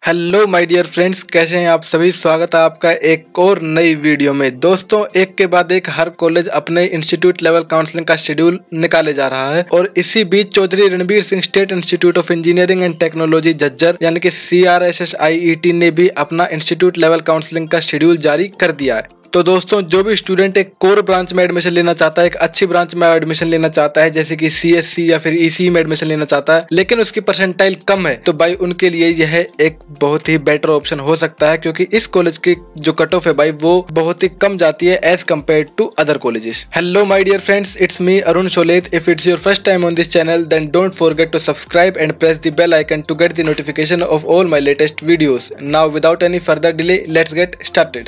Hello my dear friends, कैसे हैं आप सभी। स्वागत है आपका एक और नई वीडियो में। दोस्तों, एक के बाद एक हर कॉलेज अपने इंस्टीट्यूट लेवल काउंसलिंग का शेड्यूल निकाले जा रहा है और इसी बीच Chaudhary Ranbir Singh state institute of engineering and technology Jhajjar यानी कि CRSSIET ने भी अपना इंस्टीट्यूट लेवल काउंसलिंग का शेड्यूल जारी कर दिया है। तो दोस्तों, जो भी स्टूडेंट एक कोर ब्रांच में एडमिशन लेना चाहता है, एक अच्छी ब्रांच में एडमिशन लेना चाहता है, जैसे कि CSC या फिर ECE में एडमिशन लेना चाहता है, लेकिन उसकी परसेंटाइल कम है, तो भाई उनके लिए यह एक बहुत ही बेटर ऑप्शन हो सकता है, क्योंकि इस कॉलेज की जो कट ऑफ है भाई वो बहुत ही कम जाती है as compared to other colleges. Hello my dear friends, it's me Arun Sholet. If it's your first time on this channel, then don't forget to subscribe and press the bell icon to get the notification of all my latest videos. Now without any further delay, let's get started.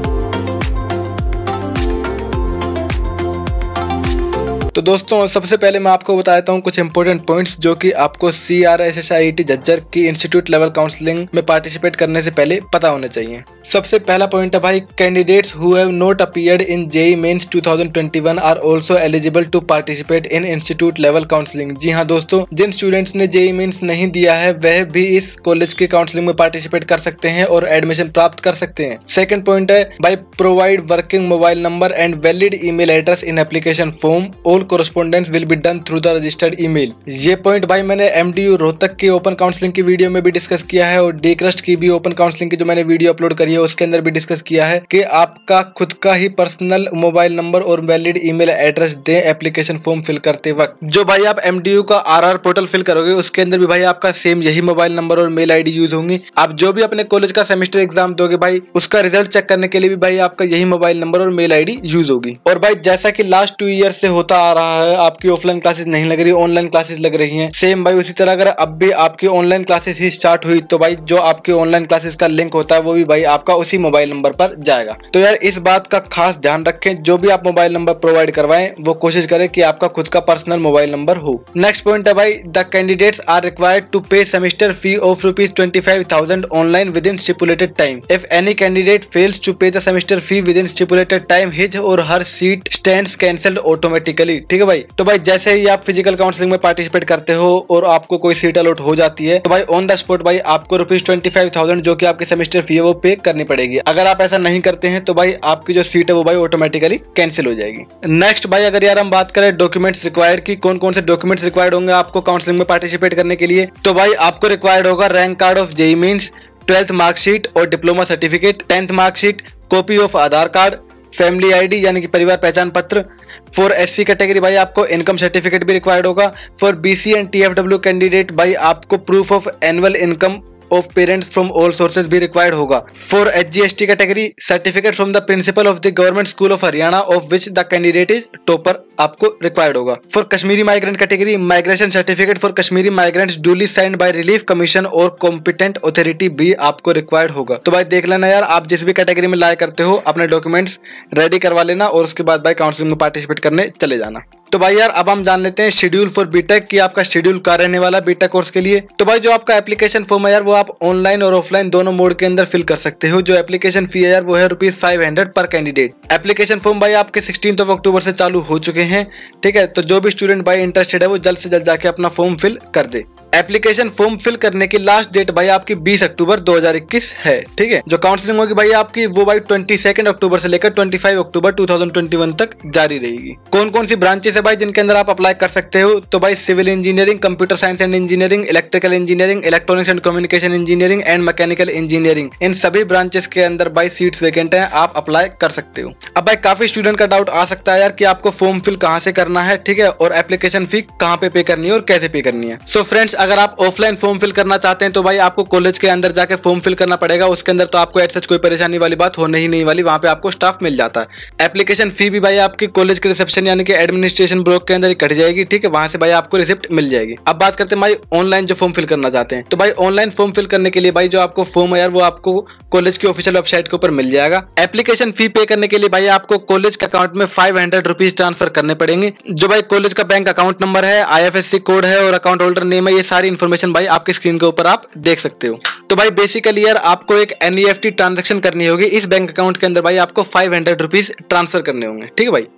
तो दोस्तों, सबसे पहले मैं आपको बता देता हूँ कुछ इंपॉर्टेंट पॉइंट्स जो कि आपको CRSSIET झज्जर की इंस्टीट्यूट लेवल काउंसलिंग में पार्टिसिपेट करने से पहले पता होने चाहिए। सबसे पहला पॉइंट है भाई, candidates who have not appeared in JEE mains 2021 are also eligible to participate in institute level counselling. जी हाँ दोस्तों, जिन स्टूडेंट्स ने JEE मेंस नहीं दिया है वह भी इस कॉलेज की काउंसलिंग में पार्टिसिपेट कर सकते हैं और एडमिशन प्राप्त कर सकते हैं। सेकंड पॉइंट है भाई, provide working mobile number and valid email address in application form. All correspondence will be done through the registered email। ये पॉइंट भाई मैंने MDU रोहतक की ओपन काउंसलिंग की वीडियो में भी डिस्कस किया है और DCRUST की भी ओपन काउंसलिंग की जो मैंने वीडियो अपलोड करी है उसके अंदर भी डिस्कस किया है कि आपका खुद का ही पर्सनल मोबाइल नंबर और वैलिड ईमेल एड्रेस दें एप्लीकेशन फॉर्म फिल करते वक्त। जो भाई आप MDU का RR पोर्टल फिल करोगे उसके अंदर भी भाई आपका सेम यही मोबाइल नंबर और मेल ID यूज होंगी। आप जो भी अपने कॉलेज का सेमेस्टर एग्जाम दोगे भाई उसका रिजल्ट चेक करने के लिए भी भाई आपका यही मोबाइल नंबर और मेल ID यूज होगी। और भाई जैसा कि लास्ट 2 ईयर से होता आ रहा है, आपकी ऑफलाइन क्लासेस नहीं लग रही, ऑनलाइन क्लासेस लग रही हैं। सेम भाई उसी तरह अगर अब भी आपकी ऑनलाइन क्लासेस ही स्टार्ट हुई तो भाई जो आपकी ऑनलाइन क्लासेस का लिंक होता है वो भी भाई आपका उसी मोबाइल नंबर पर जाएगा। तो यार इस बात का खास ध्यान रखें, जो भी आप मोबाइल नंबर प्रोवाइड करवाएं वो कोशिश करें कि आपका खुद का पर्सनल मोबाइल नंबर हो। नेक्स्ट पॉइंट है भाई, the candidates are required to pay semester fee of ₹25,000 online within stipulated time. If any candidate fails to pay the semester fee within stipulated time, his or her seat stands cancelled automatically. ठीक है भाई। तो भाई जैसे ही आप physical counselling में participate करते हो और आपको कोई सीट अलॉट हो जाती है तो भाई ऑन द स्पॉट भाई आपको ₹25,000 जो कि आपकी सेमेस्टर फी है वो पे करनी पड़ेगी। अगर आप ऐसा नहीं करते हैं तो भाई आपकी जो सीट है वो भाई ऑटोमेटिकली कैंसिल हो जाएगी। नेक्स्ट भाई, अगर यार हम बात करें डॉक्यूमेंट्स रिक्वायर्ड की, कौन कौन से डॉक्यूमेंट्स रिक्वायर्ड होंगे आपको काउंसलिंग में पार्टिसिपेट करने के लिए, तो भाई आपको रिक्वायर्ड होगा rank card of JEE mains, 12th marksheet और diploma certificate, 10th marksheet, copy of Aadhaar card, family ID यानी कि परिवार पहचान पत्र। फॉर SC कैटेगरी भाई आपको इनकम सर्टिफिकेट भी रिक्वायर्ड होगा। For BC and TFW candidate भाई आपको proof of annual income of parents from all sources भी रिक्वायर्ड होगा। For SG/ST category, certificate from the principal of the government school of Haryana of which the candidate is topper आपको required होगा। For Kashmiri migrant category, migration certificate for Kashmiri migrants duly signed by relief commission और competent authority भी आपको required होगा। तो भाई देख लेना यार, आप जिस भी कैटेगरी में लाया करते हो अपने डॉक्यूमेंट्स रेडी करवा लेना और उसके बाद भाई काउंसलिंग में पार्टिसिपेट करने चले जाना। तो भाई यार अब हम जान लेते हैं शेड्यूल फॉर बीटेक की आपका शेड्यूल क्या रहने वाला बीटेक कोर्स के लिए। तो भाई जो आपका एप्लीकेशन फॉर्म है यार वो आप ऑनलाइन और ऑफलाइन दोनों मोड के अंदर फिल कर सकते हो। जो एप्लीकेशन फी है यार वो है ₹500 पर कैंडिडेट। एप्लीकेशन फॉर्म भाई आपके 16 अक्टूबर से चालू हो चुके हैं। ठीक है, तो जो भी स्टूडेंट भाई इंटरेस्टेड है वो जल्द से जल्द जाके अपना फॉर्म फिल कर दे। एप्लीकेशन फॉर्म फिल करने की लास्ट डेट भाई आपकी 20 अक्टूबर 2021 है। ठीक है, जो काउंसलिंग होगी भाई आपकी वो भाई 22 अक्टूबर से लेकर 25 अक्टूबर 2021 तक जारी रहेगी। कौन कौन सी ब्रांचेस है भाई जिनके अंदर आप अप्लाई कर सकते हो, तो भाई civil engineering, computer science and engineering, electrical engineering, electronics and communication engineering and mechanical engineering, इन सभी ब्रांचेस के अंदर भाई सीट्स वैकेंट हैं, आप अप्लाई कर सकते हो। अब भाई काफी स्टूडेंट का डाउट आ सकता है यार कि आपको फॉर्म फिल कहाँ से करना है, ठीक है, और एप्लीकेशन फी कहाँ पे करनी है और कैसे पे करनी है। सो फ्रेंड्स, अगर आप ऑफलाइन फॉर्म फिल करना चाहते हैं तो भाई आपको कॉलेज के अंदर जाके फॉर्म फिल करना पड़ेगा। उसके अंदर तो आपको ऐसा कोई परेशानी वाली बात होने ही नहीं वाली, वहां पे आपको स्टाफ मिल जाता है। एप्लीकेशन फी भी भाई आपकी कॉलेज के रिसेप्शन यानी कि एडमिनिस्ट्रेशन ब्लॉक के अंदर ही कट जाएगी। ठीक है, वहां से भाई आपको रिसिप्ट मिल जाएगी। अब बात करते हैं भाई ऑनलाइन जो फॉर्म फिल करना चाहते हैं, तो भाई ऑनलाइन फॉर्म फिल करने के लिए भाई जो आपको फॉर्म है यार वो आपको कॉलेज की ऑफिशियल वेबसाइट के ऊपर मिल जाएगा। एप्लीकेशन फी पे करने के लिए भाई आपको कॉलेज के अकाउंट में ₹500 ट्रांसफर करने पड़ेंगे। जो भाई कॉलेज का बैंक अकाउंट नंबर है, IFSC कोड है और अकाउंट होल्डर नेम है, ये सारी इन्फॉर्मेशन भाई आपकी स्क्रीन के ऊपर आप देख सकते हो। तो भाई बेसिकली यार आपको एक NEFT ट्रांजैक्शन करनी होगी। इस बैंक अकाउंट के अंदर भाई आपको ₹500 ट्रांसफर करने होंगे। ठीक है भाई।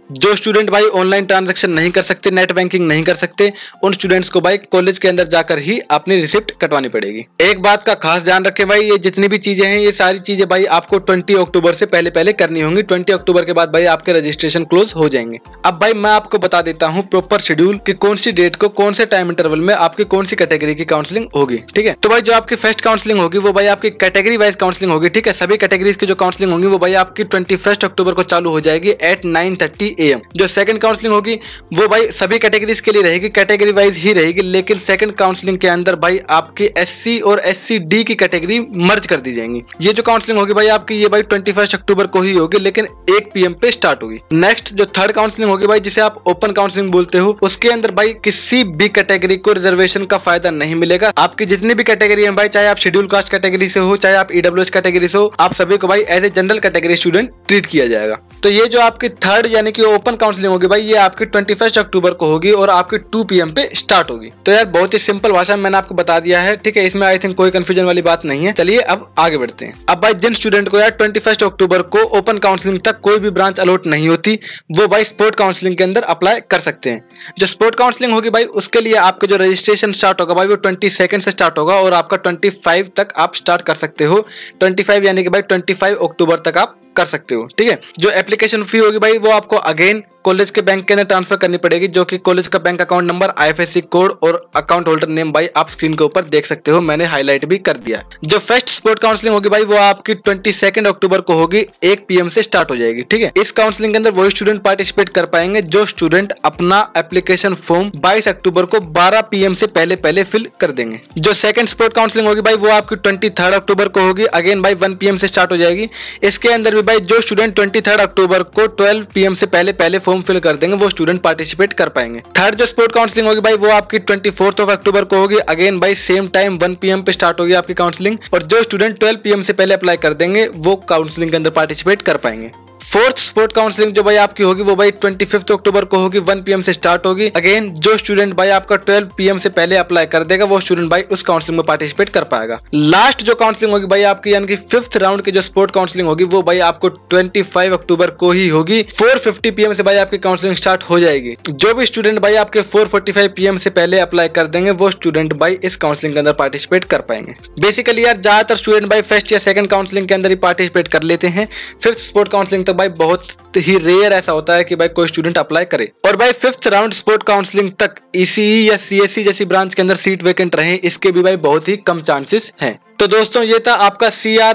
जो स्टूडेंट भाई ऑनलाइन ट्रांजैक्शन नहीं कर सकते, नेट बैंकिंग नहीं कर सकते, उन स्टूडेंट्स को भाई कॉलेज के अंदर जाकर ही अपनी रिसिप्ट कटवानी पड़ेगी। एक बात का खास ध्यान रखें भाई, ये जितनी भी चीजें हैं ये सारी चीजें भाई आपको 20 अक्टूबर से पहले पहले करनी होंगी। 20 अक्टूबर के बाद भाई आपके रजिस्ट्रेशन क्लोज हो जाएंगे। अब भाई मैं आपको बता देता हूँ प्रॉपर शेड्यूल कि कौन सी डेट को कौन से टाइम इंटरवल में आपकी कौन सी कैटेगरी की काउंसलिंग होगी। ठीक है, तो भाई जो आपकी फर्स्ट काउंसलिंग होगी वो भाई आपकी कैटेगरी वाइज काउंसलिंग होगी। ठीक है, सभी कैटेगरीज की जो काउंसलिंग होगी वो भाई आपकी 21 अक्टूबर को चालू हो जाएगी एट 9:30 AM। जो सेकंड काउंसलिंग होगी वो भाई सभी कैटेगरीज के लिए रहेगी, कैटेगरी वाइज ही रहेगी, लेकिन सेकंड काउंसलिंग के अंदर भाई आपकी SC और SCD की कैटेगरी मर्ज कर दी जाएंगी। ये जो काउंसलिंग होगी भाई आपकी ये भाई 21 अक्टूबर को ही होगी, लेकिन 1 PM पे स्टार्ट होगी। नेक्स्ट जो थर्ड काउंसलिंग होगी भाई जिसे आप ओपन काउंसलिंग बोलते हो, उसके अंदर भाई किसी भी कैटेगरी को रिजर्वेशन का फायदा नहीं मिलेगा। आपकी जितनी भी कैटेगरी है भाई, चाहे आप शेड्यूल कास्ट कैटेगरी से हो, चाहे आप EWS कैटेगरी से हो, आप सभी को भाई as a general category student treat किया जाएगा। तो ये जो आपकी थर्ड यानी कि ओपन काउंसलिंग होगी भाई ये आपकी 21 अक्टूबर को होगी और आपकी 2 PM पे स्टार्ट होगी। तो यार बहुत ही सिंपल भाषा में मैंने आपको बता दिया है। ठीक है, इसमें आई थिंक कोई कंफ्यूजन वाली बात नहीं है। चलिए अब आगे बढ़ते हैं। अब भाई जिन स्टूडेंट को यार 21 अक्टूबर को ओपन काउंसलिंग तक कोई भी ब्रांच अलॉट नहीं होती, वो भाई स्पोर्ट काउंसलिंग के अंदर अप्लाई कर सकते हैं। जो स्पोर्ट काउंसलिंग होगी भाई उसके लिए आपके जो रजिस्ट्रेशन स्टार्ट होगा भाई वो 22 से स्टार्ट होगा और आपका 25 तक आप स्टार्ट कर सकते हो। 25 यानी कि भाई 25 अक्टूबर तक आप कर सकते हो। ठीक है, जो एप्लीकेशन फी होगी भाई वो आपको अगेन कॉलेज के बैंक के अंदर ट्रांसफर करनी पड़ेगी, जो कि कॉलेज का bank account number, IFSC code और अकाउंट होल्डर नेम भाई आप स्क्रीन के ऊपर देख सकते हो, मैंने हाईलाइट भी कर दिया। जो फर्स्ट स्पोर्ट काउंसलिंग होगी भाई वो आपकी 22 अक्टूबर को होगी, 1 PM से स्टार्ट हो जाएगी। ठीक है, इस काउंसलिंग के अंदर वही स्टूडेंट पार्टिसिपेट कर पाएंगे जो स्टूडेंट अपना एप्लीकेशन फॉर्म 22 अक्टूबर को 12 PM से पहले पहले फिल कर देंगे। जो सेकंड स्पोर्ट काउंसलिंग होगी भाई वो आपकी 23 अक्टूबर को होगी, अगेन भाई 1 PM से स्टार्ट हो जाएगी। इसके अंदर भी भाई जो स्टूडेंट 23 अक्टूबर को 12 PM से पहले पहले फॉर्म फिल कर देंगे वो स्टूडेंट पार्टिसिपेट कर पाएंगे। थर्ड जो स्पोर्ट काउंसलिंग होगी भाई वो आपकी 24 अक्टूबर को होगी, अगेन भाई सेम टाइम 1 PM पे स्टार्ट होगी आपकी काउंसलिंग, और जो स्टूडेंट 12 PM से पहले अप्लाई कर देंगे वो काउंसलिंग के अंदर पार्टिसिपेट कर पाएंगे। फोर्थ स्पोर्ट काउंसलिंग जो भाई आपकी होगी वो भाई 25 अक्टूबर को होगी, 1 PM से स्टार्ट होगी। अगेन जो स्टूडेंट भाई आपका 12 PM से पहले अप्लाई कर देगा वो स्टूडेंट भाई उस काउंसलिंग में पार्टिसिपेट कर पाएगा। लास्ट जो काउंसलिंग होगी भाई आपकी यानी कि 5th राउंड की जो स्पोर्ट काउंसलिंग होगी वो भाई आपको 25 अक्टूबर को ही होगी। 4:50 PM से भाई आपकी काउंसलिंग स्टार्ट हो जाएगी। जो भी स्टूडेंट भाई आपके 4:45 PM से पहले अप्लाई कर देंगे वो स्टूडेंट भाई इस काउंसलिंग के अंदर पार्टिसिपेट कर पाएंगे। बेसिकली यार ज्यादातर स्टूडेंट भाई फर्स्ट या सेकंड काउंसलिंग के अंदर ही पार्टिसिपेट कर लेते हैं। 5th स्पोर्ट काउंसलिंग तो भाई बहुत ही रेयर ऐसा होता है कि भाई कोई स्टूडेंट अप्लाई करे। और भाई 5th राउंड स्पोर्ट काउंसलिंग तक ECE या CSE जैसी ब्रांच के अंदर सीट वेकेंट रहे, इसके भी भाई बहुत ही कम चांसेस हैं। तो दोस्तों ये था आपका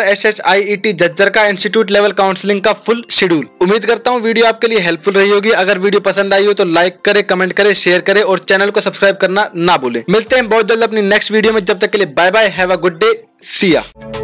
CRSHIET झज्जर का इंस्टीट्यूट लेवल काउंसलिंग का फुल शेड्यूल। उम्मीद करता हूँ वीडियो आपके लिए हेल्पफुल रही होगी। अगर वीडियो पसंद आई हो तो लाइक करे, कमेंट करे, शेयर करे और चैनल को सब्सक्राइब करना ना भूलें। मिलते हैं बहुत जल्द अपनी नेक्स्ट वीडियो में, जब तक के लिए bye bye, have a good day, see या।